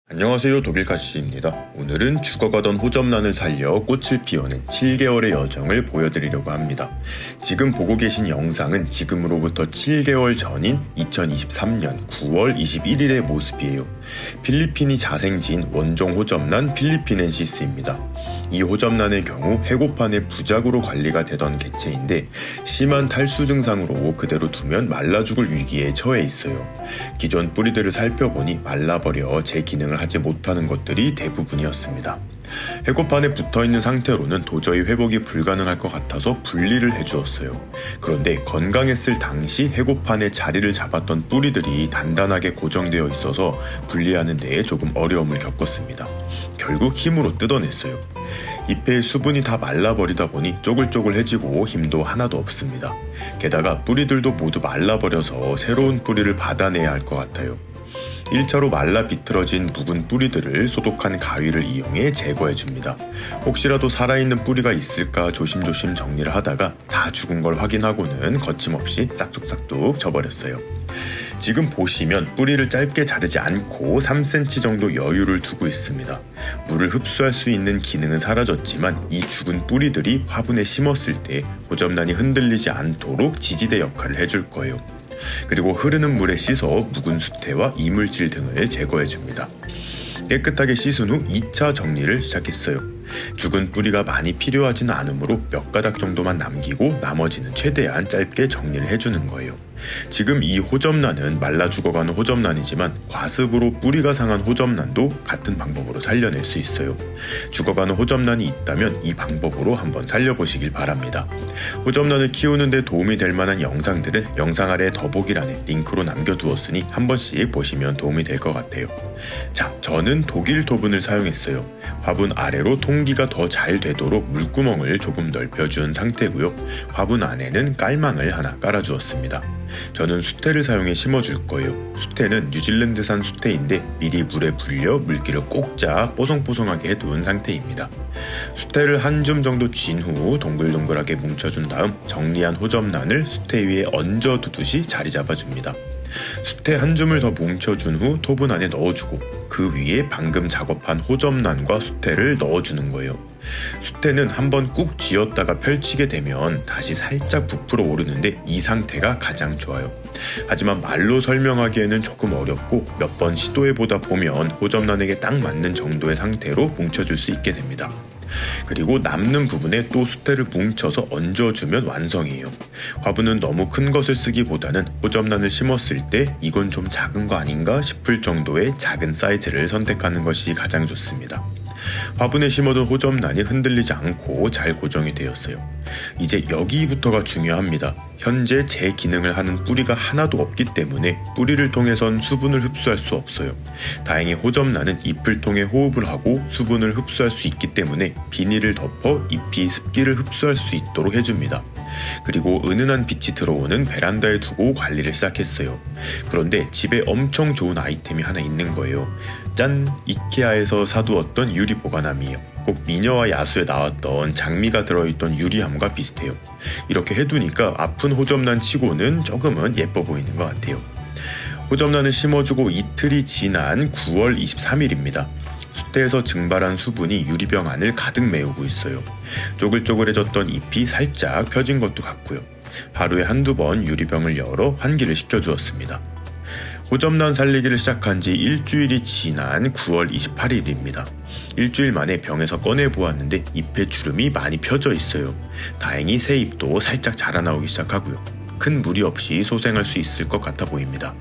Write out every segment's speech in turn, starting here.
안녕하세요, 독일카시입니다. 오늘은 죽어가던 호접란을 살려 꽃을 피워낸 7개월의 여정을 보여드리려고 합니다. 지금 보고 계신 영상은 지금으로부터 7개월 전인 2023년 9월 21일의 모습이에요. 필리핀이 자생지인 원종 호접란 필리핀엔시스입니다. 이 호접란의 경우 해고판의 부작으로 관리가 되던 개체인데 심한 탈수 증상으로 그대로 두면 말라 죽을 위기에 처해 있어요. 기존 뿌리들을 살펴보니 말라버려 제 기능을 하지 못하는 것들이 대부분이었습니다. 해고판에 붙어있는 상태로는 도저히 회복이 불가능할 것 같아서 분리를 해주었어요. 그런데 건강했을 당시 해고판에 자리를 잡았던 뿌리들이 단단하게 고정되어 있어서 분리하는 데에 조금 어려움을 겪었습니다. 결국 힘으로 뜯어냈어요. 잎의 수분이 다 말라버리다 보니 쪼글쪼글해지고 힘도 하나도 없습니다. 게다가 뿌리들도 모두 말라버려서 새로운 뿌리를 받아내야 할 것 같아요. 1차로 말라 비틀어진 묵은 뿌리들을 소독한 가위를 이용해 제거해줍니다. 혹시라도 살아있는 뿌리가 있을까 조심조심 정리를 하다가 다 죽은 걸 확인하고는 거침없이 싹둑싹둑 쳐버렸어요. 지금 보시면 뿌리를 짧게 자르지 않고 3cm 정도 여유를 두고 있습니다. 물을 흡수할 수 있는 기능은 사라졌지만 이 죽은 뿌리들이 화분에 심었을 때 호접란이 흔들리지 않도록 지지대 역할을 해줄 거예요. 그리고 흐르는 물에 씻어 묵은 수태와 이물질 등을 제거해줍니다. 깨끗하게 씻은 후 2차 정리를 시작했어요. 죽은 뿌리가 많이 필요하지는 않으므로 몇 가닥 정도만 남기고 나머지는 최대한 짧게 정리를 해주는 거예요. 지금 이 호접란은 말라 죽어가는 호접란이지만 과습으로 뿌리가 상한 호접란도 같은 방법으로 살려낼 수 있어요. 죽어가는 호접란이 있다면 이 방법으로 한번 살려보시길 바랍니다. 호접란을 키우는 데 도움이 될 만한 영상들은 영상 아래 더보기란에 링크로 남겨두었으니 한 번씩 보시면 도움이 될 것 같아요. 자, 저는 독일 토분을 사용했어요. 화분 아래로 통기가 더 잘 되도록 물구멍을 조금 넓혀준 상태고요. 화분 안에는 깔망을 하나 깔아주었습니다. 저는 수태를 사용해 심어줄 거예요. 수태는 뉴질랜드산 수태인데 미리 물에 불려 물기를 꼭 짜 뽀송뽀송하게 해둔 상태입니다. 수태를 한 줌 정도 쥔 후 동글동글하게 뭉쳐준 다음 정리한 호접란을 수태 위에 얹어두듯이 자리 잡아줍니다. 수태 한 줌을 더 뭉쳐준 후 토분 안에 넣어주고 그 위에 방금 작업한 호접란과 수태를 넣어주는 거예요. 수태는 한번 꾹 쥐었다가 펼치게 되면 다시 살짝 부풀어 오르는데 이 상태가 가장 좋아요. 하지만 말로 설명하기에는 조금 어렵고 몇 번 시도해보다 보면 호접란에게 딱 맞는 정도의 상태로 뭉쳐줄 수 있게 됩니다. 그리고 남는 부분에 또 수태를 뭉쳐서 얹어주면 완성이에요. 화분은 너무 큰 것을 쓰기보다는 호접란을 심었을 때 이건 좀 작은 거 아닌가 싶을 정도의 작은 사이즈를 선택하는 것이 가장 좋습니다. 화분에 심어둔 호접란이 흔들리지 않고 잘 고정이 되었어요. 이제 여기부터가 중요합니다. 현재 제 기능을 하는 뿌리가 하나도 없기 때문에 뿌리를 통해선 수분을 흡수할 수 없어요. 다행히 호접란은 잎을 통해 호흡을 하고 수분을 흡수할 수 있기 때문에 비닐을 덮어 잎이 습기를 흡수할 수 있도록 해줍니다. 그리고 은은한 빛이 들어오는 베란다에 두고 관리를 시작했어요. 그런데 집에 엄청 좋은 아이템이 하나 있는 거예요. 짠! 이케아에서 사두었던 유리 보관함이에요. 꼭 미녀와 야수에 나왔던 장미가 들어있던 유리함과 비슷해요. 이렇게 해두니까 아픈 호접란 치고는 조금은 예뻐 보이는 것 같아요. 호접란을 심어주고 이틀이 지난 9월 23일입니다. 수태에서 증발한 수분이 유리병 안을 가득 메우고 있어요. 쪼글쪼글해졌던 잎이 살짝 펴진 것도 같고요. 하루에 한두 번 유리병을 열어 환기를 시켜주었습니다. 호접란 살리기를 시작한 지 일주일이 지난 9월 28일입니다. 일주일 만에 병에서 꺼내보았는데 잎에 주름이 많이 펴져 있어요. 다행히 새 잎도 살짝 자라나오기 시작하고요. 큰 무리 없이 소생할 수 있을 것 같아 보입니다.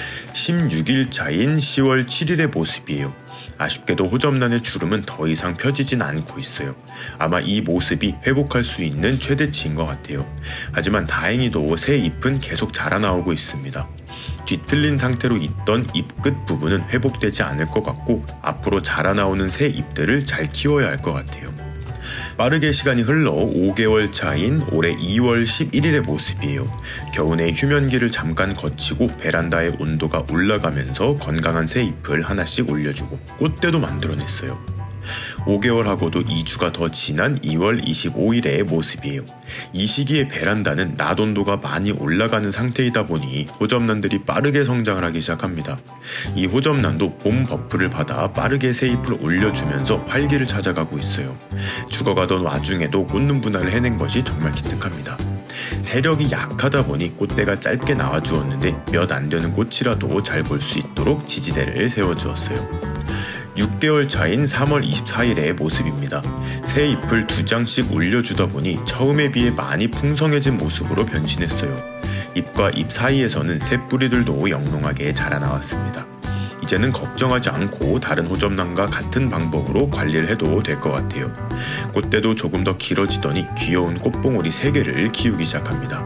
16일 차인 10월 7일의 모습이에요. 아쉽게도 호접란의 주름은 더 이상 펴지진 않고 있어요. 아마 이 모습이 회복할 수 있는 최대치인 것 같아요. 하지만 다행히도 새 잎은 계속 자라나오고 있습니다. 뒤틀린 상태로 있던 잎 끝 부분은 회복되지 않을 것 같고 앞으로 자라나오는 새 잎들을 잘 키워야 할 것 같아요. 빠르게 시간이 흘러 5개월 차인 올해 2월 11일의 모습이에요. 겨우내 휴면기를 잠깐 거치고 베란다의 온도가 올라가면서 건강한 새 잎을 하나씩 올려주고 꽃대도 만들어냈어요. 5개월하고도 2주가 더 지난 2월 25일의 모습이에요. 이 시기에 베란다는 낮 온도가 많이 올라가는 상태이다 보니 호접란들이 빠르게 성장을 하기 시작합니다. 이 호접란도 봄 버프를 받아 빠르게 새 잎을 올려주면서 활기를 찾아가고 있어요. 죽어가던 와중에도 꽃눈 분할을 해낸 것이 정말 기특합니다. 세력이 약하다 보니 꽃대가 짧게 나와주었는데 몇 안 되는 꽃이라도 잘 볼 수 있도록 지지대를 세워주었어요. 6개월 차인 3월 24일의 모습입니다. 새 잎을 2장씩 올려주다 보니 처음에 비해 많이 풍성해진 모습으로 변신했어요. 잎과 잎 사이에서는 새 뿌리들도 영롱하게 자라나왔습니다. 이제는 걱정하지 않고 다른 호접란과 같은 방법으로 관리를 해도 될 것 같아요. 꽃대도 조금 더 길어지더니 귀여운 꽃봉오리 3개를 키우기 시작합니다.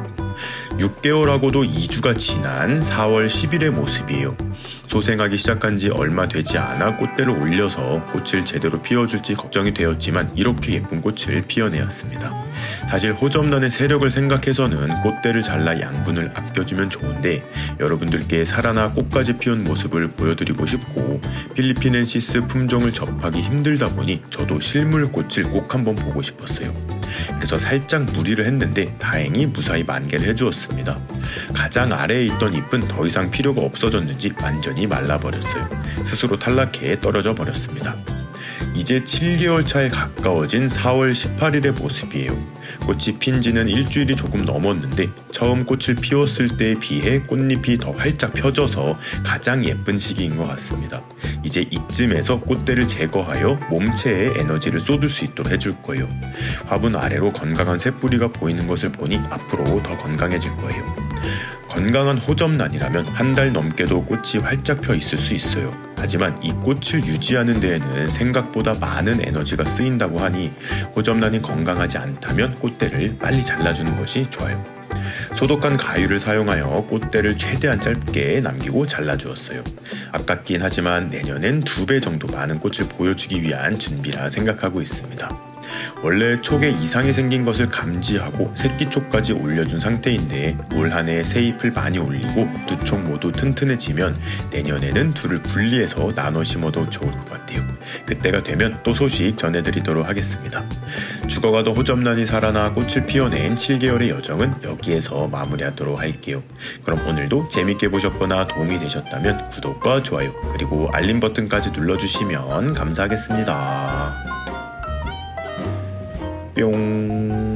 6개월하고도 2주가 지난 4월 10일의 모습이에요. 소생하기 시작한 지 얼마 되지 않아 꽃대를 올려서 꽃을 제대로 피워줄지 걱정이 되었지만 이렇게 예쁜 꽃을 피워내었습니다. 사실 호접란의 세력을 생각해서는 꽃대를 잘라 양분을 아껴주면 좋은데 여러분들께 살아나 꽃까지 피운 모습을 보여드리고 싶고 필리핀엔시스 품종을 접하기 힘들다 보니 저도 실물꽃을 꼭 한번 보고 싶었어요. 그래서 살짝 무리를 했는데 다행히 무사히 만개를 해주었습니다. 가장 아래에 있던 잎은 더 이상 필요가 없어졌는지 완전히 말라버렸어요. 스스로 탈락해 떨어져 버렸습니다. 이제 7개월 차에 가까워진 4월 18일의 모습이에요. 꽃이 핀 지는 일주일이 조금 넘었는데 처음 꽃을 피웠을 때에 비해 꽃잎이 더 활짝 펴져서 가장 예쁜 시기인 것 같습니다. 이제 이쯤에서 꽃대를 제거하여 몸체에 에너지를 쏟을 수 있도록 해줄 거예요. 화분 아래로 건강한 새뿌리가 보이는 것을 보니 앞으로 더 건강해질 거예요. 건강한 호접란이라면 한 달 넘게도 꽃이 활짝 펴 있을 수 있어요. 하지만 이 꽃을 유지하는 데에는 생각보다 많은 에너지가 쓰인다고 하니 호접란이 건강하지 않다면 꽃대를 빨리 잘라주는 것이 좋아요. 소독한 가위를 사용하여 꽃대를 최대한 짧게 남기고 잘라주었어요. 아깝긴 하지만 내년엔 2배 정도 많은 꽃을 보여주기 위한 준비라 생각하고 있습니다. 원래 촉에 이상이 생긴 것을 감지하고 새끼촉까지 올려준 상태인데 올 한해 새 잎을 많이 올리고 두 촉 모두 튼튼해지면 내년에는 둘을 분리해서 나눠 심어도 좋을 것 같아요. 그때가 되면 또 소식 전해드리도록 하겠습니다. 죽어가던 호접란이 살아나 꽃을 피워낸 7개월의 여정은 여기에서 마무리하도록 할게요. 그럼 오늘도 재밌게 보셨거나 도움이 되셨다면 구독과 좋아요 그리고 알림 버튼까지 눌러주시면 감사하겠습니다. 뿅.